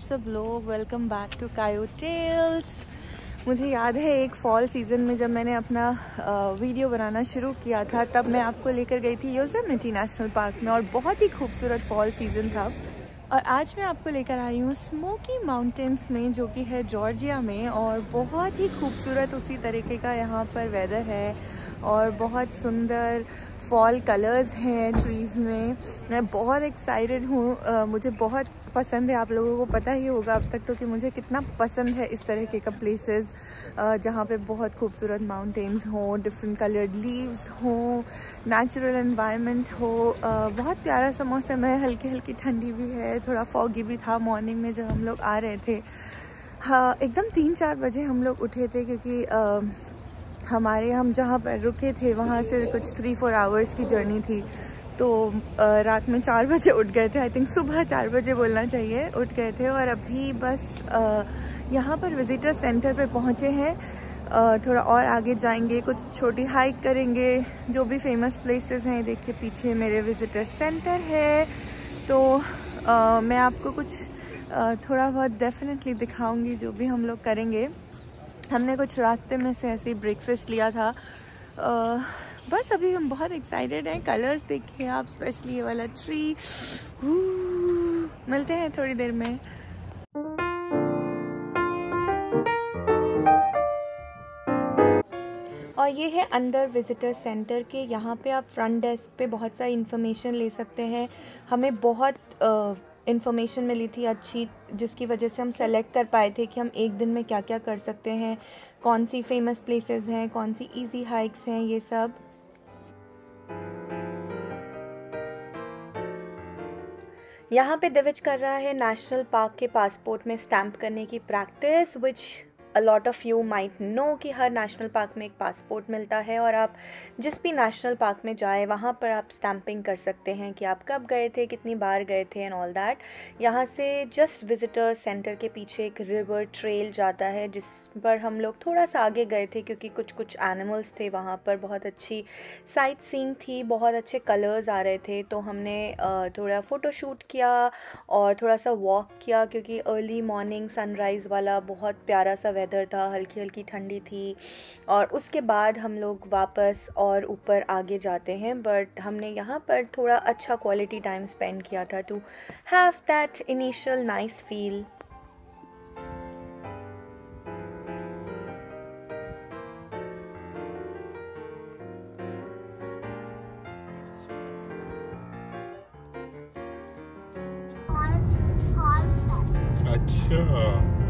सब लोग, welcome back to Kayo tales. मुझे याद है एक फ़ॉल सीज़न में जब मैंने अपना वीडियो बनाना शुरू किया था, तब मैं आपको लेकर गई थी योसेमिटी नेशनल पार्क में और बहुत ही खूबसूरत फ़ॉल सीज़न था। और आज मैं आपको लेकर आई हूँ स्मोकी माउंटेन्स में, जो कि है जॉर्जिया में, और बहुत ही खूबसूरत उसी तरीके का यहाँ पर वेदर है और बहुत सुंदर फॉल कलर्स हैं ट्रीज़ में। मैं बहुत एक्साइटेड हूँ, मुझे बहुत पसंद है। आप लोगों को पता ही होगा अब तक तो कि मुझे कितना पसंद है इस तरीके का प्लेसेस जहाँ पे बहुत खूबसूरत माउंटेन्स हों, डिफरेंट कलर्ड लीव्स हों, नेचुरल एनवायरनमेंट हो। बहुत प्यारा सा मौसम है, हल्की हल्की ठंडी भी है, थोड़ा फॉगी भी था मॉर्निंग में जब हम लोग आ रहे थे। हाँ, एकदम 3-4 बजे हम लोग उठे थे, क्योंकि हम जहाँ पर रुके थे वहाँ से कुछ 3-4 आवर्स की जर्नी थी। तो रात में 4 बजे उठ गए थे, आई थिंक सुबह 4 बजे बोलना चाहिए, उठ गए थे। और अभी बस यहाँ पर विज़िटर सेंटर पे पहुँचे हैं। थोड़ा और आगे जाएंगे, कुछ छोटी हाइक करेंगे, जो भी फेमस प्लेसेस हैं। देखिए पीछे मेरे विज़िटर सेंटर है। तो मैं आपको कुछ थोड़ा बहुत डेफिनेटली दिखाऊंगी जो भी हम लोग करेंगे। हमने कुछ रास्ते में से ऐसे ही ब्रेकफास्ट लिया था। बस अभी हम बहुत एक्साइटेड हैं। कलर्स देखिए आप, स्पेशली ये वाला ट्री। मिलते हैं थोड़ी देर में। और ये है अंदर विज़िटर सेंटर के। यहाँ पे आप फ्रंट डेस्क पे बहुत सारी इन्फॉर्मेशन ले सकते हैं। हमें बहुत इन्फॉर्मेशन मिली थी अच्छी, जिसकी वजह से हम सेलेक्ट कर पाए थे कि हम एक दिन में क्या क्या कर सकते हैं, कौन सी फेमस प्लेसेस हैं, कौन सी इजी हाइक्स हैं, ये सब। यहाँ पे दिविज कर रहा है नेशनल पार्क के पासपोर्ट में स्टैंप करने की practice, which a lot of you might know कि हर नेशनल पार्क में एक पासपोर्ट मिलता है और आप जिस भी नेशनल पार्क में जाएं वहाँ पर आप स्टैंपिंग कर सकते हैं कि आप कब गए थे, कितनी बार गए थे एंड ऑल दैट। यहाँ से जस्ट विजिटर सेंटर के पीछे एक रिवर ट्रेल जाता है, जिस पर हम लोग थोड़ा सा आगे गए थे क्योंकि कुछ एनिमल्स थे वहाँ पर। बहुत अच्छी साइट सीइंग थी, बहुत अच्छे कलर्स आ रहे थे। तो हमने थोड़ा फ़ोटोशूट किया और थोड़ा सा वॉक किया, क्योंकि अर्ली मॉर्निंग सनराइज़ वाला बहुत प्यारा सा वेदर था, हल्की हल्की ठंडी थी। और उसके बाद हम लोग वापस और ऊपर आगे जाते हैं, बट हमने यहाँ पर थोड़ा अच्छा क्वालिटी टाइम स्पेंड किया था to have that initial nice feel. अच्छा,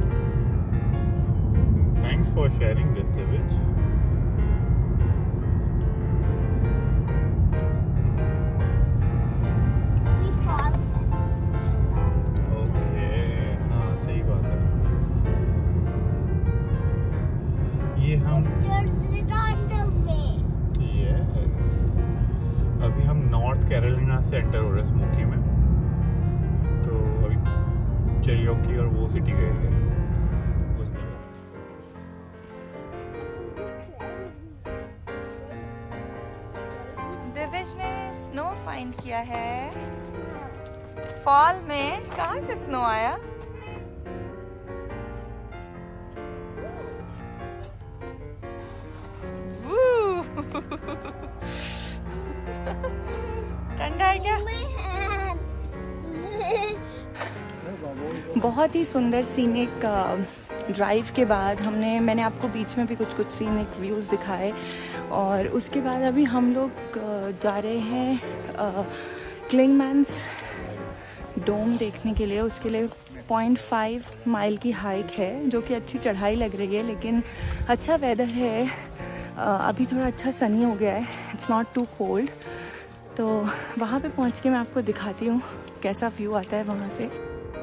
thanks for sharing this, Divish. Okay, हाँ सही बात है। ये हम yes, अभी हम नॉर्थ कैरोलिना से एंटर हो रहे हैं स्मोकी में। तो अभी चेरियोकी और वो सिटी गए थे। दिविज ने स्नो फाइंड किया है फॉल में। कहाँ से स्नो आया? ठंडा है क्या? बहुत ही सुंदर सीनिक ड्राइव के बाद मैंने आपको बीच में भी कुछ सीनिक व्यूज़ दिखाए। और उसके बाद अभी हम लोग जा रहे हैं क्लिंगमैन्स डोम देखने के लिए। उसके लिए 0.5 माइल की हाइक है, जो कि अच्छी चढ़ाई लग रही है, लेकिन अच्छा वेदर है। अभी थोड़ा अच्छा सनी हो गया है, इट्स नॉट टू कोल्ड। तो वहाँ पे पहुँच के मैं आपको दिखाती हूँ कैसा व्यू आता है वहाँ से।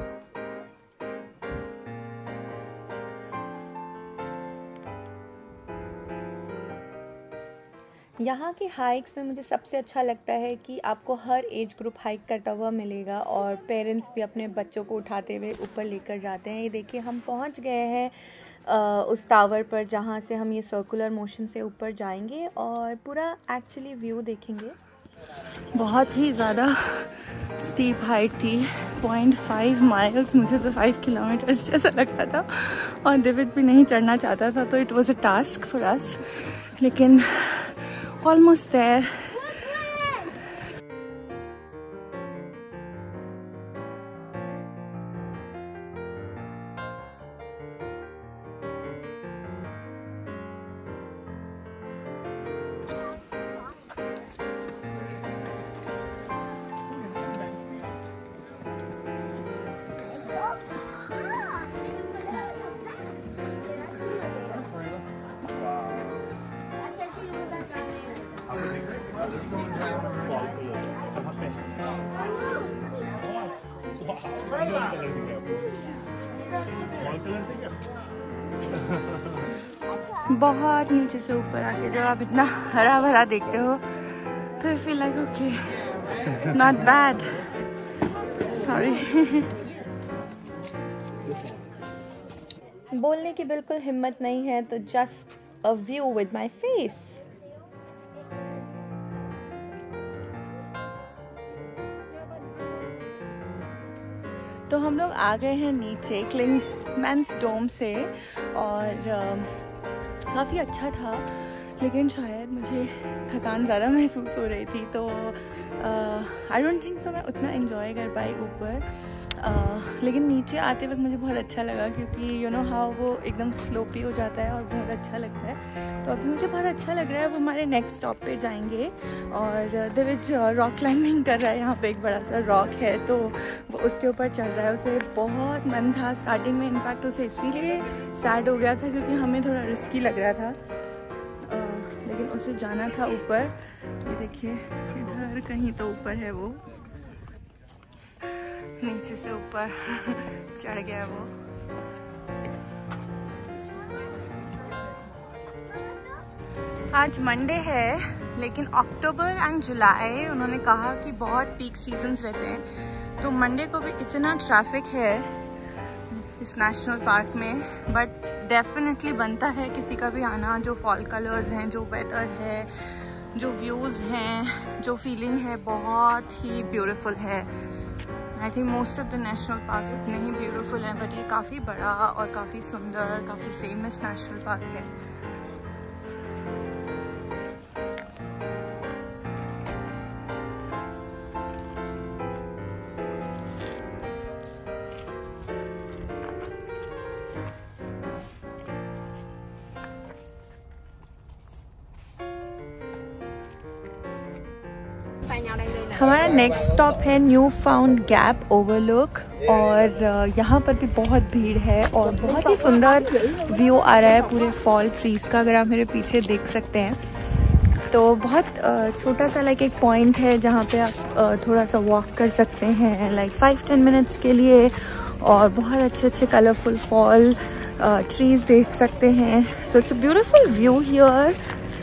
यहाँ की हाइक्स में मुझे सबसे अच्छा लगता है कि आपको हर एज ग्रुप हाइक करता हुआ मिलेगा और पेरेंट्स भी अपने बच्चों को उठाते हुए ऊपर लेकर जाते हैं। ये देखिए हम पहुँच गए हैं उस टावर पर, जहाँ से हम ये सर्कुलर मोशन से ऊपर जाएंगे और पूरा एक्चुअली व्यू देखेंगे। बहुत ही ज़्यादा स्टीप हाइट थी, 0.5 माइल्स, मुझे तो 5 किलोमीटर्स जैसा लगता था और दिविद भी नहीं चढ़ना चाहता था, तो it was a task for us, लेकिन ऑलमोस्ट देयर। बहुत नीचे से ऊपर आके जब आप इतना हरा भरा देखते हो तो you feel like okay, not bad, sorry. बोलने की बिल्कुल हिम्मत नहीं है, तो just a view with my face. तो हम लोग आ गए हैं नीचे क्लिंगमैन्स डोम से, और काफ़ी अच्छा था, लेकिन शायद मुझे थकान ज़्यादा महसूस हो रही थी, तो आई डोंट थिंक सो मैं उतना एंजॉय कर पाई ऊपर। लेकिन नीचे आते वक्त मुझे बहुत अच्छा लगा, क्योंकि यू नो हाउ वो एकदम स्लोपी हो जाता है और बहुत अच्छा लगता है। तो अभी मुझे बहुत अच्छा लग रहा है। अब हमारे नेक्स्ट स्टॉप पे जाएंगे, और दिविज रॉक क्लाइंबिंग कर रहा है। यहाँ पे एक बड़ा सा रॉक है, तो वो उसके ऊपर चढ़ रहा है। उसे बहुत मन था स्टार्टिंग में, इनफैक्ट उसे इसीलिए सैड हो गया था क्योंकि हमें थोड़ा रिस्की लग रहा था, लेकिन उसे जाना था ऊपर। ये देखिए इधर कहीं तो ऊपर है, वो नीचे से ऊपर चढ़ गया वो। आज मंडे है, लेकिन अक्टूबर एंड जुलाई उन्होंने कहा कि बहुत पीक सीजन्स रहते हैं, तो मंडे को भी इतना ट्रैफिक है इस नेशनल पार्क में। बट डेफिनेटली बनता है किसी का भी आना। जो फॉल कलर्स हैं, जो वेदर है, जो व्यूज़ हैं, जो फीलिंग है, बहुत ही ब्यूटीफुल है। I think most of the national parks इतने ही ब्यूटीफुल हैं, बट ये काफ़ी बड़ा और काफ़ी सुंदर, काफ़ी फेमस नेशनल पार्क है। हमारा नेक्स्ट स्टॉप है न्यू फाउंड गैप ओवरलुक, और यहाँ पर भी बहुत भीड़ है और बहुत ही सुंदर व्यू आ रहा है पूरे फॉल ट्रीज का, अगर आप मेरे पीछे देख सकते हैं। तो बहुत छोटा सा लाइक एक पॉइंट है जहाँ पे आप थोड़ा सा वॉक कर सकते हैं, लाइक 5-10 मिनट्स के लिए, और बहुत अच्छे अच्छे कलरफुल फॉल ट्रीज देख सकते हैं। So it's a beautiful view here.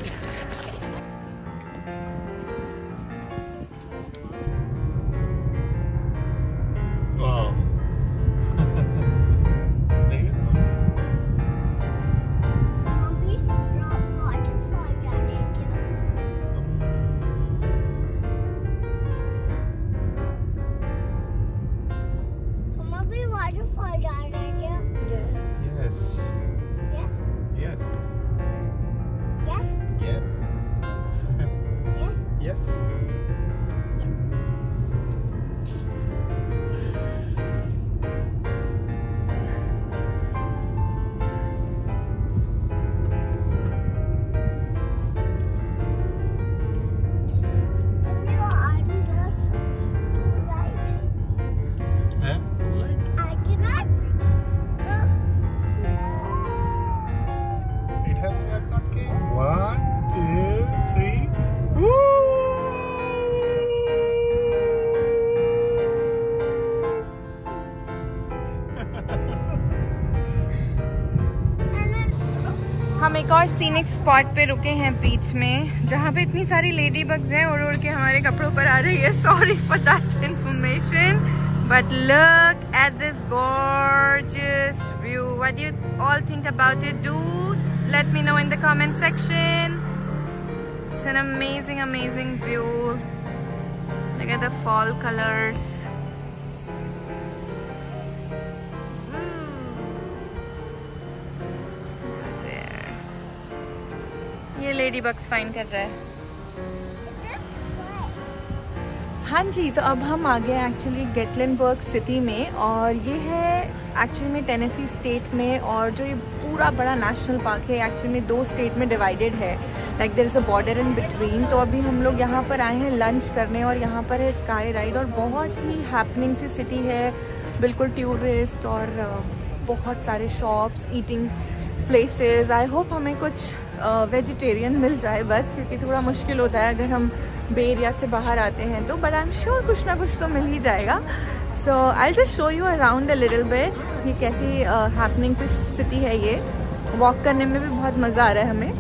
हम एक और सीनिक स्पॉट पे रुके हैं बीच में, जहाँ पे इतनी सारी लेडी बग्स हैं, उड़ उड़ के हमारे कपड़ों पर आ रही है। Sorry for that information, but look at this gorgeous view. What do you all think about it? Do let me know in the comment section. It's an amazing, amazing view. Look at the fall colors. There. ये ladybugs find कर रहा है। हाँ जी, तो अब हम आ गए actually गेटलिनबर्ग city में, और ये है एक्चुअली में टेनेसी स्टेट में, और जो ये पूरा बड़ा नेशनल पार्क है एक्चुअली में 2 स्टेट में डिवाइडेड है, like there is a border in between. तो अभी हम लोग यहाँ पर आए हैं लंच करने, और यहाँ पर है स्काई राइड, और बहुत ही हैपनिंग सी सिटी है, बिल्कुल टूरिस्ट और बहुत सारे shops, eating places. I hope हमें कुछ वेजिटेरियन मिल जाए बस, क्योंकि थोड़ा मुश्किल होता है अगर हम बे एरिया से बाहर आते हैं तो, बट आई एम श्योर कुछ ना कुछ तो मिल ही जाएगा। So I just show you around a little bit, ये कैसी हैपनिंग सी सिटी है। ये वॉक करने में भी बहुत मज़ा आ रहा है हमें।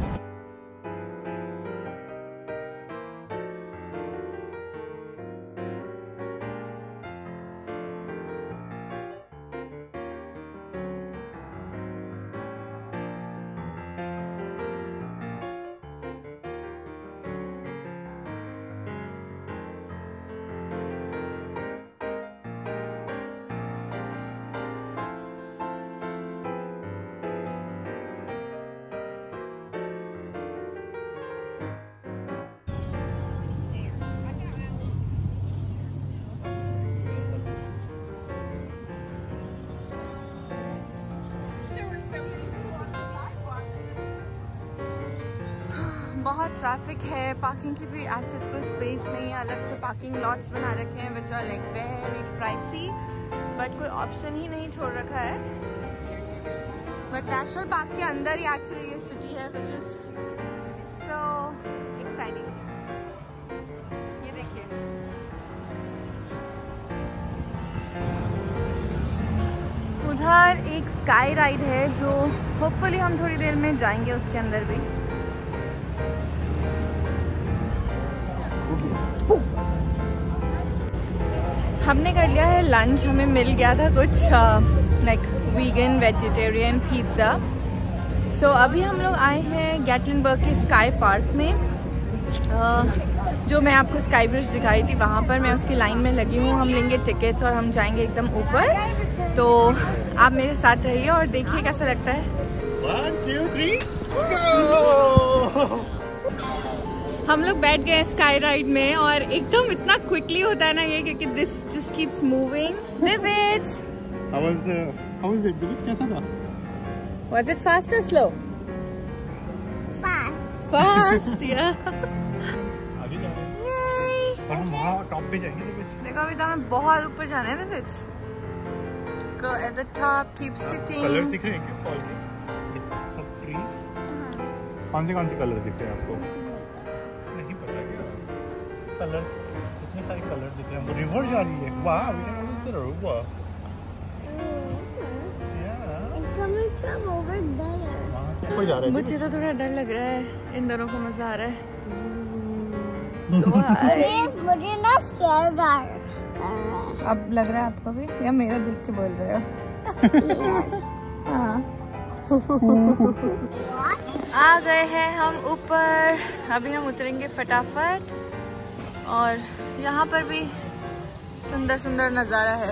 बहुत ट्रैफिक है, पार्किंग की भी एसेट कोई स्पेस नहीं है, अलग से पार्किंग लॉट्स बना रखे हैं which are like very pricey, but कोई ऑप्शन ही नहीं छोड़ रखा है। बट नेशनल पार्क के अंदर ही एक्चुअली ये सिटी है विच इज सो एक्साइटिंग। ये देखिए, उधर एक स्काई राइड है जो होपफुली हम थोड़ी देर में जाएंगे उसके अंदर भी। हमने कर लिया है लंच, हमें मिल गया था कुछ like vegan vegetarian pizza. So अभी हम लोग आए हैं गेटलिनबर्ग के स्काई पार्क में, जो मैं आपको स्काई ब्रिज दिखाई थी वहाँ पर मैं उसकी लाइन में लगी हूँ। हम लेंगे टिकट्स और हम जाएंगे एकदम ऊपर, तो आप मेरे साथ रहिए और देखिए कैसा लगता है। 1 2 3 हम लोग बैठ गए स्काई राइड में, और एकदम इतना क्विकली होता है ना ये, क्योंकि this just keeps moving. Divyaj, How was it? कैसा था? Was it fast or slow? Fast, yeah. आगे जा रहे हैं और हम वहाँ टॉप पे जाएंगे। देखो अभी तो हमें बहुत ऊपर जाना है Divyaj. Go at the top, keep sitting. Colour दिख रहे हैं क्या फॉल के? सब ट्रीज। कौन से कलर दिख रहे हैं आपको? नहीं पता क्या? कलर, इतने सारे कलर दिख रहे हैं। वो रिवर जा रही है। वाह, we can go to the river. मुझे तो थोड़ा डर लग रहा है, इन दोनों को मजा आ रहा है। मुझे ना स्केयर कर रहा है। अब लग रहा है आपको भी, या मेरा देख के बोल रहे हो? हाँ। आ गए हैं हम ऊपर, अभी हम उतरेंगे फटाफट, और यहाँ पर भी सुंदर सुंदर नज़ारा है।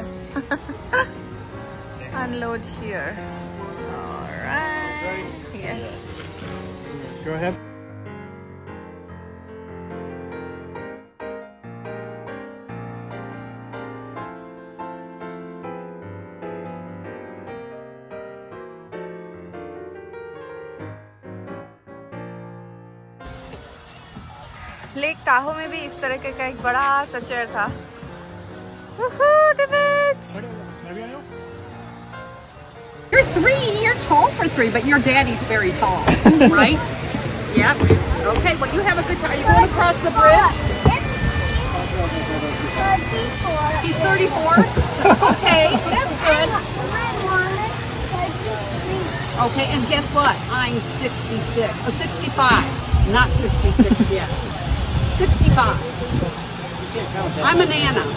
Unload here. Alright. Yes. Go ahead. Lake Tahoe में भी इस तरह का एक बड़ा सा चेयर था। You're 3, you're tall for 3, but your daddy's very tall, right? Yep. Okay, well you have a good time. Are you going across the bridge? 34. He's 34? Okay, that's good. Okay, and guess what? I'm 66. 65. Not 66 yet. 65. I'm a nana.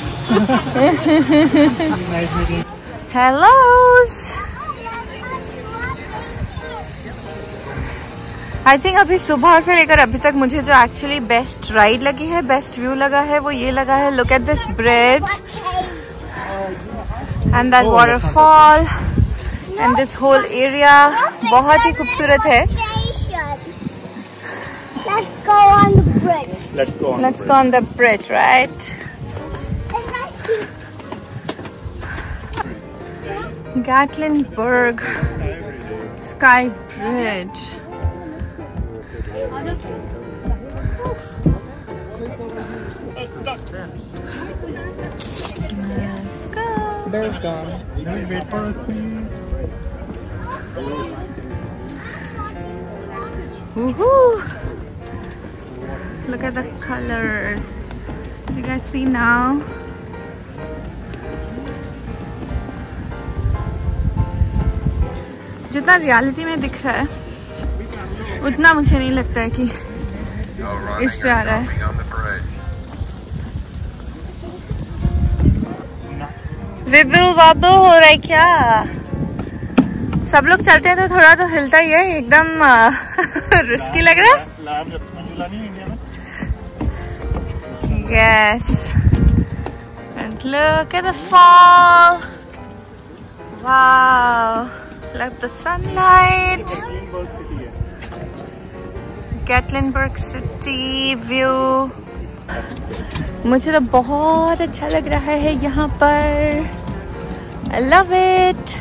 Nice meeting. Hellos. I think अभी सुबह से लेकर अभी तक मुझे जो actually best ride लगी है, बेस्ट व्यू लगा है, वो ये लगा है। Look at this bridge and that waterfall and this whole area बहुत ही खूबसूरत है। Let's go on the bridge. Let's go on the bridge, right? Gatlinburg Sky Bridge. Let's go. There's gone. Can we wait for us, please? Woohoo! Look at the colors. Do you guys see now? जितना reality में दिख रहा है उतना मुझे नहीं लगता है कि इस पे आ रहा है। विबल वाबल हो रहा है क्या? सब लोग चलते हैं तो थोड़ा तो हिलता ही है, एकदम रिस्की लग रहा है। Yes. And look at the fall. Wow. Love the sunlight. Gatlinburg City view. मुझे तो बहुत अच्छा लग रहा है यहाँ पर। I love it.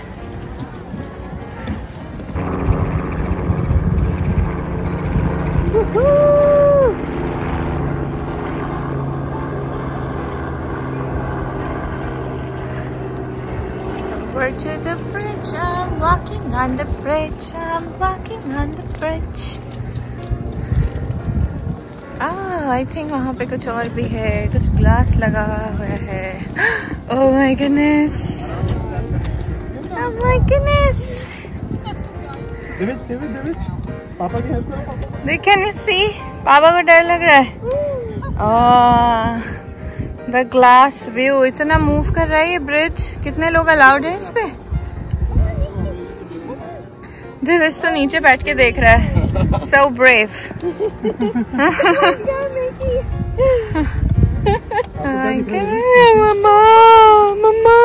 Woohoo! Over to the bridge, I'm walking on the bridge, I'm walking on the bridge. I think वहाँ पे कुछ और भी है, कुछ ग्लास लगा हुआ है। Oh my goodness! Oh my goodness! David, पापा की हेल्प करो पापा। They can you see? पापा को डर लग रहा है। The glass view इतना मूव कर रहा है ये ब्रिज। कितने लोग अलाउड है इस पे? दिविश तो नीचे बैठ के देख रहा है। So brave. मम्मा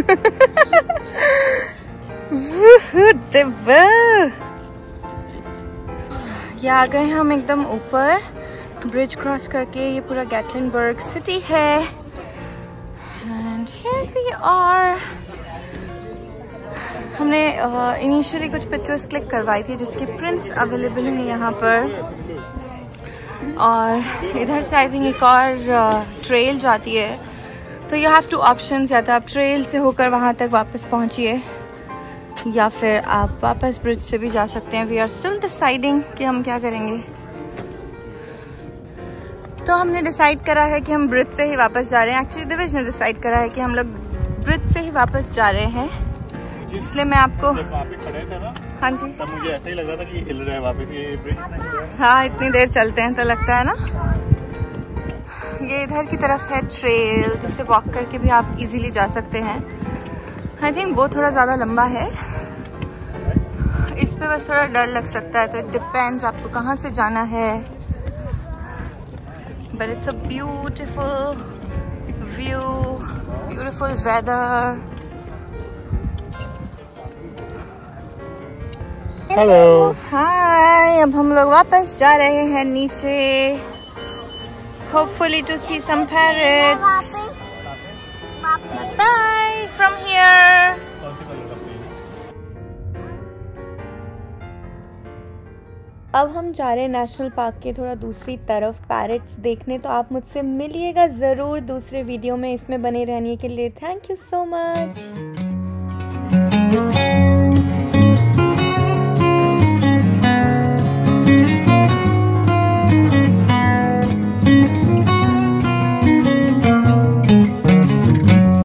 ये आ गए हम एकदम ऊपर। ब्रिज क्रॉस करके ये पूरा गैटलिनबर्ग सिटी है। And here we are. हमने इनिशियली कुछ पिक्चर्स क्लिक करवाई थी जिसकी प्रिंट्स अवेलेबल हैं यहाँ पर। और इधर से आई थिंक एक और ट्रेल जाती है, तो यू हैव टू ऑप्शंस। या तो आप ट्रेल से होकर वहाँ तक वापस पहुँचिए या फिर आप वापस ब्रिज से भी जा सकते हैं। वी आर स्टिल डिसाइडिंग कि हम क्या करेंगे। तो हमने डिसाइड करा है कि हम ब्रिज से ही वापस जा रहे हैं। एक्चुअली दिविज ने डिसाइड करा है कि हम लोग ब्रिज से ही वापस जा रहे हैं, इसलिए मैं आपको खड़े थे ना, हाँ जी, तब मुझे ऐसा ही लग रहा था कि हिल रहा है वापस ये ब्रिज। हाँ, इतनी देर चलते हैं तो लगता है ना। ये इधर की तरफ है ट्रेल, जिससे वॉक करके भी आप इजीली जा सकते हैं। आई थिंक वो थोड़ा ज़्यादा लंबा है, इस पे बस थोड़ा डर लग सकता है, तो इट डिपेंड्स आपको कहाँ से जाना है। But it's a beautiful view, beautiful weather. Hello, hi, अब हम लोग वापस जा रहे हैं नीचे, hopefully to see some parrots. Bye from here. अब हम जा रहे हैं नेशनल पार्क के थोड़ा दूसरी तरफ पैरेट्स देखने, तो आप मुझसे मिलिएगा ज़रूर दूसरे वीडियो में। इसमें बने रहने के लिए थैंक यू सो मच।